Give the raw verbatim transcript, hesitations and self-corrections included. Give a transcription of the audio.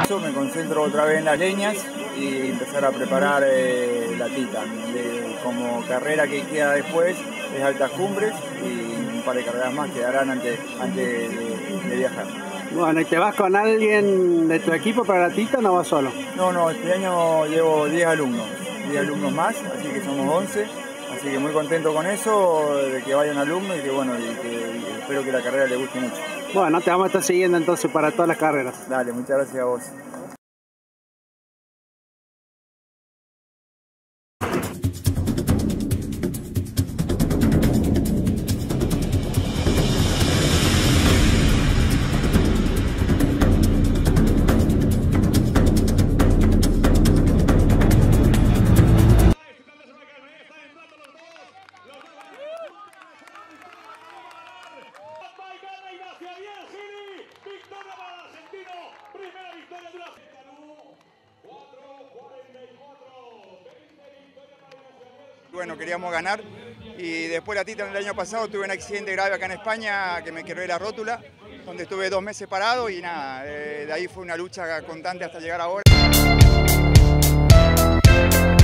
Me concentro otra vez en las leñas y empezar a preparar eh, la Tita. De, como carrera que queda después es altas cumbres y un par de carreras más quedarán antes, antes de, de viajar. Bueno, ¿y te vas con alguien de tu equipo para la Tita o no vas solo? No, no, este año llevo diez alumnos, diez alumnos más, así que somos once. Así que muy contento con eso, de que vayan alumnos y que bueno, y que y espero que la carrera les guste mucho. Bueno, te vamos a estar siguiendo entonces para todas las carreras. Dale, muchas gracias a vos. Bueno, queríamos ganar y después la Tita el año pasado tuve un accidente grave acá en España que me quebré la rótula, donde estuve dos meses parado y nada, eh, de ahí fue una lucha constante hasta llegar ahora.